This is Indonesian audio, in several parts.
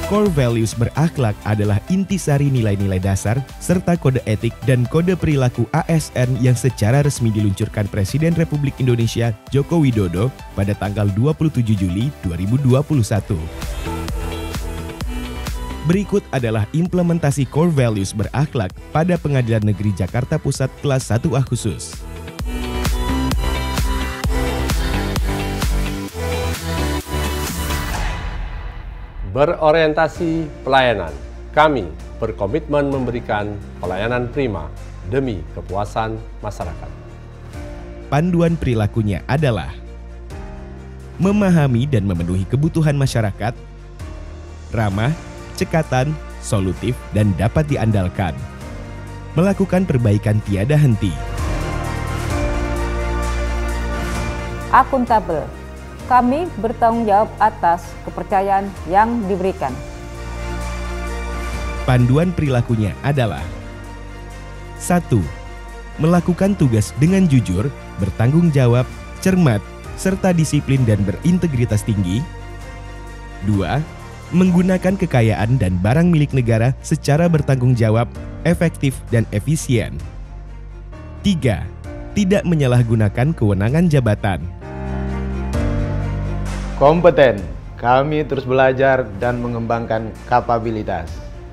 Core values berakhlak adalah intisari nilai-nilai dasar serta kode etik dan kode perilaku ASN yang secara resmi diluncurkan Presiden Republik Indonesia Joko Widodo pada tanggal 27 Juli 2021. Berikut adalah implementasi core values berakhlak pada Pengadilan Negeri Jakarta Pusat kelas 1A khusus. Berorientasi pelayanan, kami berkomitmen memberikan pelayanan prima demi kepuasan masyarakat. Panduan perilakunya adalah memahami dan memenuhi kebutuhan masyarakat, ramah, cekatan, solutif, dan dapat diandalkan. Melakukan perbaikan tiada henti. Akuntabel. Kami bertanggung jawab atas kepercayaan yang diberikan. Panduan perilakunya adalah 1. Melakukan tugas dengan jujur, bertanggung jawab, cermat, serta disiplin dan berintegritas tinggi. 2. Menggunakan kekayaan dan barang milik negara secara bertanggung jawab, efektif, dan efisien. 3. Tidak menyalahgunakan kewenangan jabatan. Kompeten, kami terus belajar dan mengembangkan kapabilitas.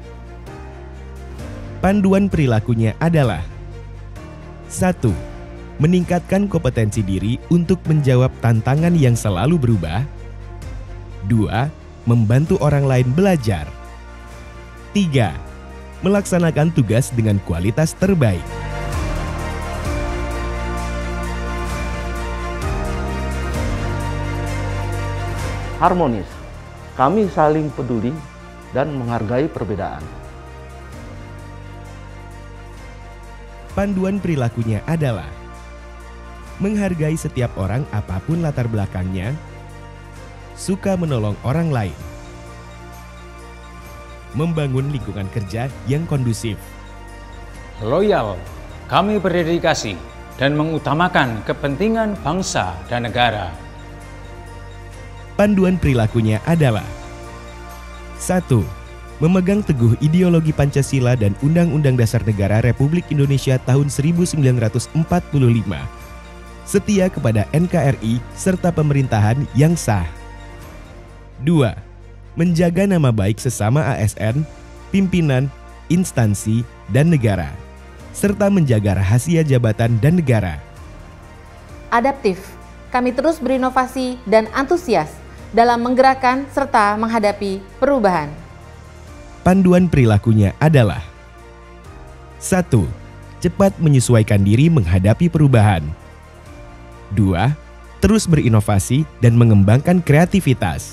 Panduan perilakunya adalah 1. Meningkatkan kompetensi diri untuk menjawab tantangan yang selalu berubah. 2. Membantu orang lain belajar. 3. Melaksanakan tugas dengan kualitas terbaik. Harmonis, kami saling peduli dan menghargai perbedaan. Panduan perilakunya adalah menghargai setiap orang apapun latar belakangnya, suka menolong orang lain, membangun lingkungan kerja yang kondusif. Loyal, kami berdedikasi dan mengutamakan kepentingan bangsa dan negara. Panduan perilakunya adalah 1. Memegang teguh ideologi Pancasila dan Undang-Undang Dasar Negara Republik Indonesia tahun 1945. Setia kepada NKRI serta pemerintahan yang sah. 2. Menjaga nama baik sesama ASN, pimpinan, instansi, dan negara, serta menjaga rahasia jabatan dan negara. Adaptif, kami terus berinovasi dan antusias dalam menggerakkan serta menghadapi perubahan. Panduan perilakunya adalah 1. Cepat menyesuaikan diri menghadapi perubahan. 2. Terus berinovasi dan mengembangkan kreativitas.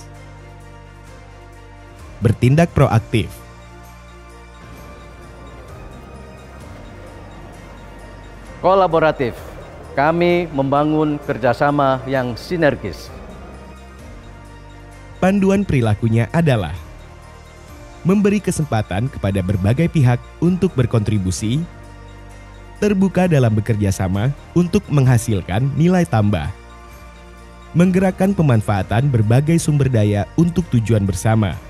Bertindak proaktif. Kolaboratif, kami membangun kerjasama yang sinergis. Panduan perilakunya adalah memberi kesempatan kepada berbagai pihak untuk berkontribusi, terbuka dalam bekerja sama untuk menghasilkan nilai tambah, menggerakkan pemanfaatan berbagai sumber daya untuk tujuan bersama,